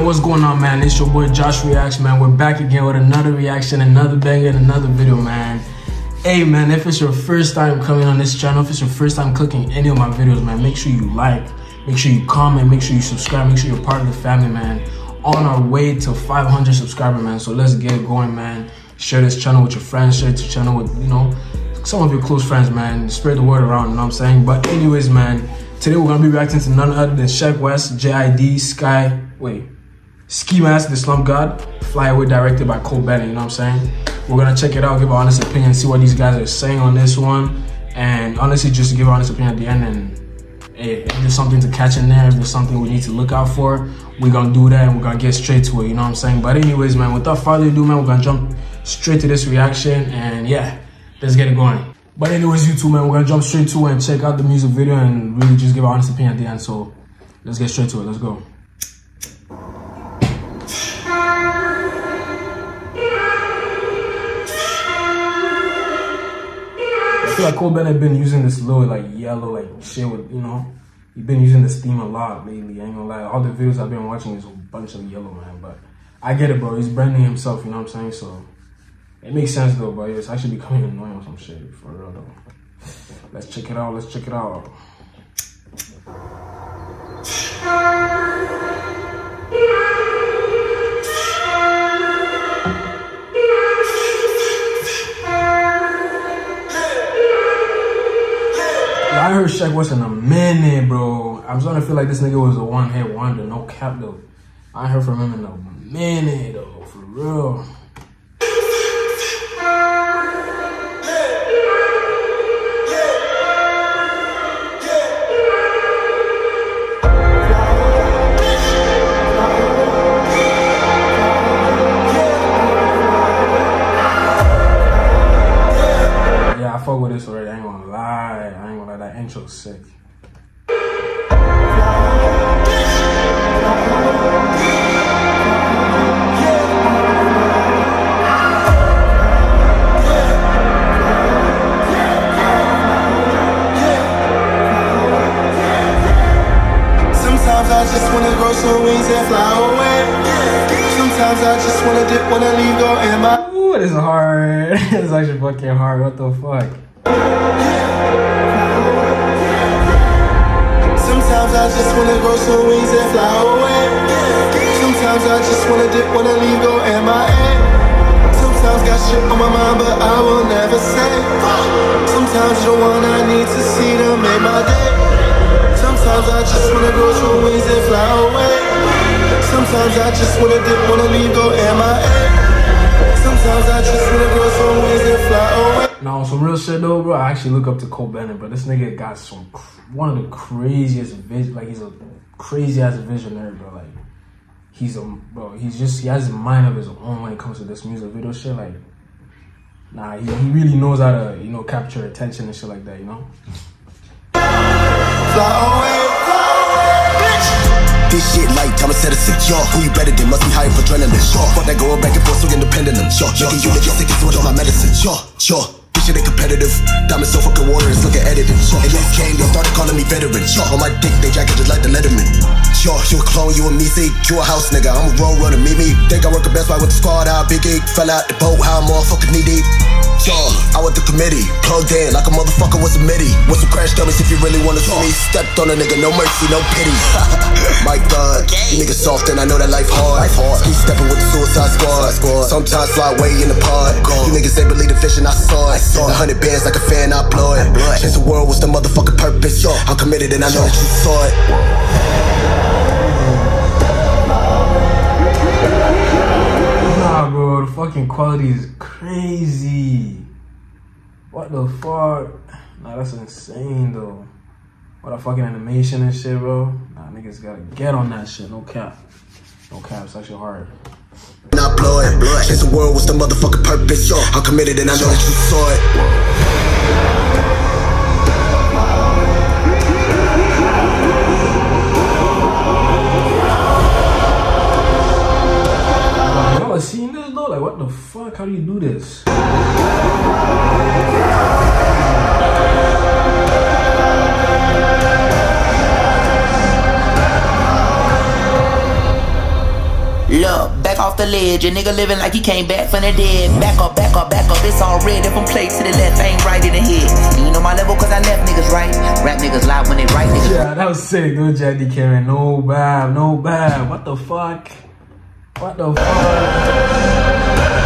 what's going on, man? It's your boy Josh Reacts, man. We're back again with another reaction, another banger, and another video, man. Hey, man, if it's your first time coming on this channel, if it's your first time clicking any of my videos, man, make sure you like, make sure you comment, make sure you subscribe, make sure you're part of the family, man. On our way to 500 subscribers, man. So let's get it going, man. Share this channel with your friends, share this channel with, you know, some of your close friends, man. Spread the word around, you know what I'm saying? But anyways, man, today we're gonna be reacting to none other than Sheck, JID, Ski Mask, the Slump God, Fly Away, directed by Bennett, you know what I'm saying? We're gonna check it out, give our honest opinion, see what these guys are saying on this one, and honestly just give our honest opinion at the end. And hey, if there's something to catch in there, if there's something we need to look out for, we're gonna do that and we're gonna get straight to it, you know what I'm saying? But anyways, man, without further ado, man, we're gonna jump straight to this reaction, and yeah, let's get it going. But anyways, YouTube, man, we're gonna jump straight to it and check out the music video and really just give our honest opinion at the end. So let's get straight to it. Let's go. I feel like Bennett been using this little like yellow like shit with, you know, he's been using this theme a lot lately. I ain't gonna lie, all the videos I've been watching is a bunch of yellow, man. But I get it, bro. He's branding himself, you know what I'm saying? So it makes sense though, but it's actually becoming annoying or some shit, for real though. Let's check it out, let's check it out. I heard Sheck in a minute, bro. I'm starting to feel like this nigga was a one-hit wonder, no cap though. I ain't heard from him in a minute though, for real. I fuck with this already, I ain't gonna lie. That intro's sick. Sometimes I just wanna grow some wings and fly away. Sometimes I just wanna dip, wanna leave, go in my. Ooh, this is hard. It's actually fucking hard. What the fuck? Sometimes I just wanna grow some wings and fly away. Sometimes I just wanna dip, wanna leave, go MIA. Sometimes got shit on my mind, but I will never say. Sometimes you're the one I need to see to make my day. Sometimes I just wanna grow some wings and fly away. Sometimes I just wanna dip, wanna leave, go MIA. Sometimes I just wanna grow some wings and fly away. Now, some real shit though, bro. I actually look up to Bennett, but this nigga got one of the craziest vision. Like, he's a crazy ass visionary, bro. Like, he has a mind of his own when it comes to this music video shit. Like, nah, he really knows how to, you know, capture attention and shit like that, you know. Fly away, bitch. This shit like Thomas Edison, yo. Who you better than? Must be high for adrenaline, yo. Fuck that going back and forth so independent, yo. Making you niggas sick is what my medicine, yo. This shit ain't competitive. Diamonds so fucking water, it's looking edited. In this game, they started calling me veteran, yo. On my dick, they jacket just like the Letterman. Yo, you a clone, you a me, say you a house nigga. I'm a road runner, meet me. Think I work the best right with the squad out, big eight. Fell out the boat, how I'm all fucking knee deep. Yo, I went to committee, plugged in like a motherfucker was a MIDI. With some crash dummies if you really wanna see me. Stepped on a nigga, no mercy, no pity. My God, you niggas soft and I know that life hard. Ski stepping with the suicide squad. Sometimes fly away in the pod. You niggas they believe the vision, I saw it. 100 bands like a fan, I blow it. Change the world was the motherfucking purpose. I'm committed and I know that you saw it. Nah, bro, the fucking quality is crazy. What the fuck? Nah, that's insane though. What a fucking animation and shit, bro. Nah, niggas gotta get on that shit. No cap. No cap, it's actually hard. Not blow it. Change the world was the motherfucking purpose. I'm committed and I know that you saw it. Y'all seen this though? Like, what the fuck? How do you do this? Look, back off the ledge, a nigga living like he came back from the dead. Back up, back up, back up, it's all red. Different plates to the left, ain't right in the head. You know my level cause I left niggas right. Rap niggas lie when they right niggas. Yeah, that was sick, dude. JID carrying no bad, no bad. What the fuck? What the fuck?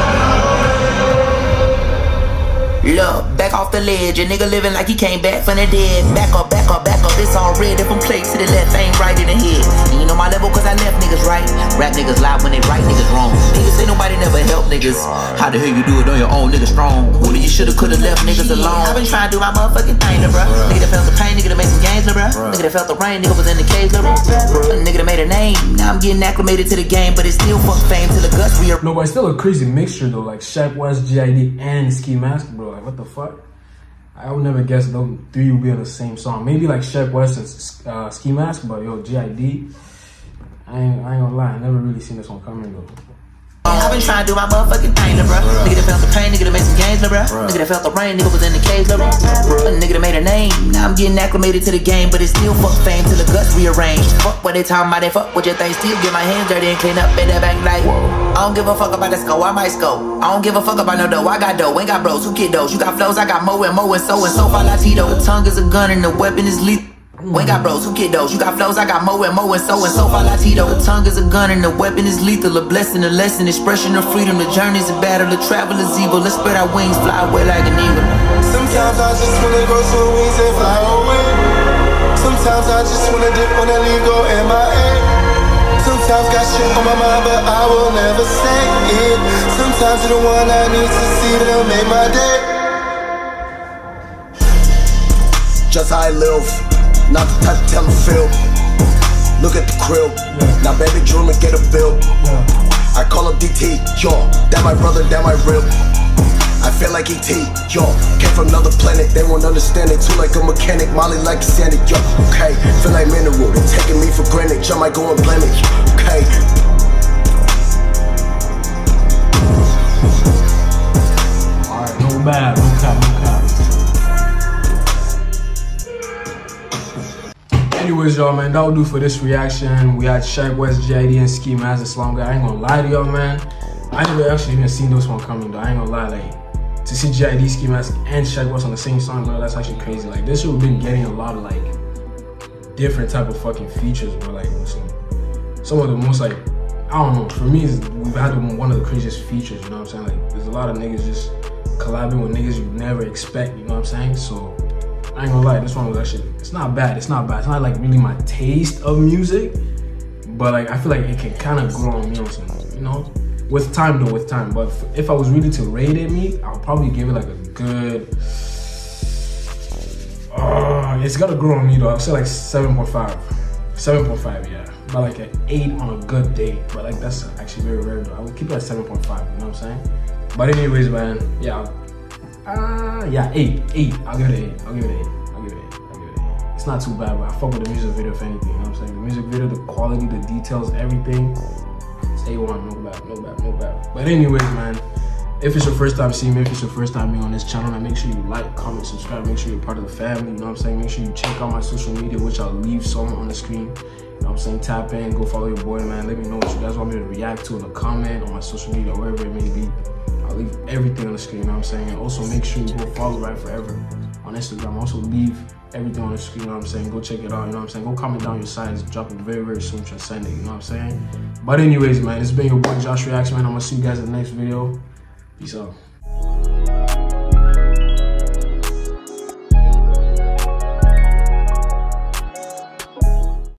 Look, back off the ledge, a nigga living like he came back from the dead. Back up, back up, back up, it's all red. Different plates to the left, ain't right in the head. You know my level cause I left niggas right. Rap niggas lie when they right niggas wrong. Niggas say nobody never help niggas. How the hell you do it on your own, nigga strong? Who you shoulda coulda left niggas alone. I been trying to do my motherfucking thing, bruh. Nigga that felt the pain, nigga that made some gains, bruh. Nigga that felt the rain, nigga was in the cage, bruh. Nigga that made a name. Now I'm getting acclimated to the game, but it's still fuck fame till the guts rear. No, but it's still a crazy mixture though. Like Sheck, West, JID, and Ski Mask, bro. Like what the fuck? I would never guess those three would be on the same song. Maybe like Sheck West and Ski Mask, but yo, JID, I ain't gonna lie, I never really seen this one coming though. I been trying to do my motherfucking thing, bruh. Nigga that felt the pain, nigga that made some gains, bruh. Nigga that felt the rain, nigga was in the cage, bruh. Nigga that made a name. Now I'm getting acclimated to the game, but it's still fuck fame till the guts rearranged. Fuck what they talking about, they fuck with your thing. Still get my hands dirty and clean up in the bank like. I don't give a fuck about the score, I might score. I don't give a fuck about no dough, I got dough. Ain't got bros, who kid those? You got flows, I got mo and so far Latino. The tongue is a gun and the weapon is lethal. We ain't got bros, who kid those? You got flows, I got mo and so far Latino. The tongue is a gun and the weapon is lethal. A blessing, a lesson, expression of freedom. The journey's a battle, the travel is evil. Let's spread our wings, fly away like an eagle. Sometimes I just wanna grow some wings and fly away. Sometimes I just wanna dip when I leave, go MIA. Sometimes got shit on my mind, but I will never say it. Sometimes you're the one I need to see that'll make my day. Just how I live, not the type to tell them feel. Look at the crib, now baby dream and get a bill. I call up DT, yo, that my brother, that my real. I feel like ET, yo, came from another planet, they won't understand it. Too like a mechanic, Molly like a Sandy, yo, okay. Feel like mineral, they taking me for granted, I might go and blame it, okay. Alright, no bad, no cap, no cap. Anyways, y'all, man, that will do for this reaction. We had Sheck West, JID, and Ski Mask and Slump. I ain't gonna lie to y'all, man. I never actually even seen this one coming, though. I ain't gonna lie, like, to see JID, Ski Mask, and Sheck West on the same song, bro, that's actually crazy. Like, this should have been getting a lot of, like, different type of fucking features, bro. Like, some of the most, like, I don't know. For me, we've had one of the craziest features, you know what I'm saying? Like, there's a lot of niggas just collabing with niggas you never expect, you know what I'm saying? So, I ain't gonna lie, this one was actually, it's not bad, it's not bad. It's not like really my taste of music, but like, I feel like it can kind of grow on me on something, you know? With time though, with time. But if I was really to rate it me, I'll probably give it like a good, it's gotta grow on me though. I'll say like 7.5. 7.5, yeah. But like an 8 on a good day. But like, that's actually very rare though. I would keep it at 7.5, you know what I'm saying? But anyways, man, yeah. Yeah, 8. I'll give it an 8. I'll give it an 8. It's not too bad, but I fuck with the music video if anything, you know what I'm saying? The music video, the quality, the details, everything. It's A1, no bad. But anyways, man, if it's your first time seeing me, if it's your first time being on this channel, man, make sure you like, comment, subscribe, make sure you're part of the family, you know what I'm saying? Make sure you check out my social media, which I'll leave some on the screen. You know what I'm saying? Tap in, go follow your boy, man. Let me know what you guys want me to react to in a comment on my social media, wherever it may be. I'll leave everything on the screen, you know what I'm saying? And also make sure you go follow Right Forever on Instagram. Also leave everything on the screen, you know what I'm saying? Go check it out, you know what I'm saying? Go comment down your signs, dropping very, very soon, Transcending, you know what I'm saying? But anyways, man, it's been your boy Josh Reacts, man. I'm gonna see you guys in the next video. Peace out.